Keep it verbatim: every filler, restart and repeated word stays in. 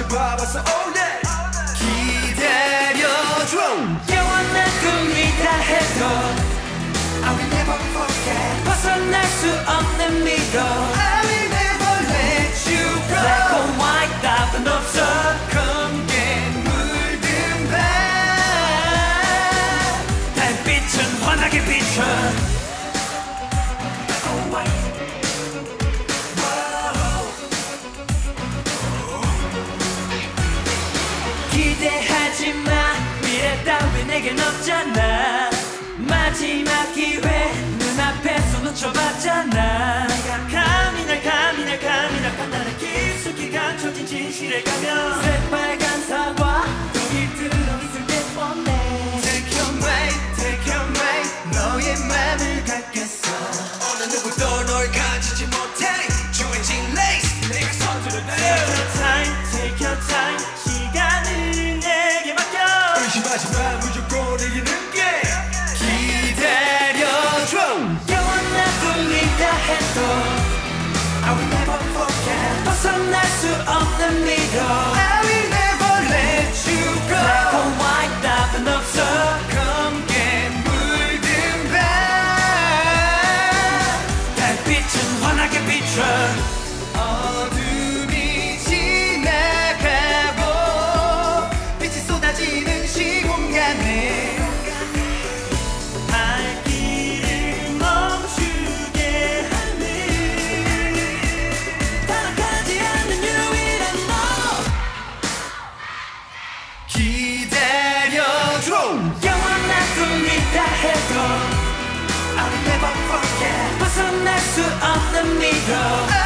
봐봤어 all day. 기다려줘. 영원한 꿈이다 해도 I will never forget. 벗어날 수 없는 미로 I will never let you go. Black or white 답은 없어. 검게 물든 밤 달빛은 환하게 비춰. Black or white. 기대하지 마. 미래 따윈 내겐 없잖아. 마지막 기회 눈앞에 손 놓쳐봤잖아. 내가 감히 날 감히 날 감히 날 판단해 깊숙이 감춰진 진실에 가면 새빨간 사과 독이 들어있을 때 뻔해. Take your mind, take your mind. 너의 맘을 갖겠어. 어느 누구도 널 가지지 못해. 조해진 레이스 내가 서두르네. Take your time, take your time. 시간을 내게 맡겨. 의심하지 마 무조건 이기는 게. 기다려줘. 영원한 꿈이다 해도 I will never forget. 벗어날 수 없는 미로 I will never let you go. Black or white 답은 없어. 검게 물든 밤 달빛은 환하게 비춰. 어둠이 지나가고 빛이 쏟아지는 시공간에 발길을 멈추게 하는 타락하지 않는 유일한 너. 기다려줘. 영원한 꿈이다 해도 I will never forget. 벗어날 수 없는 미로 I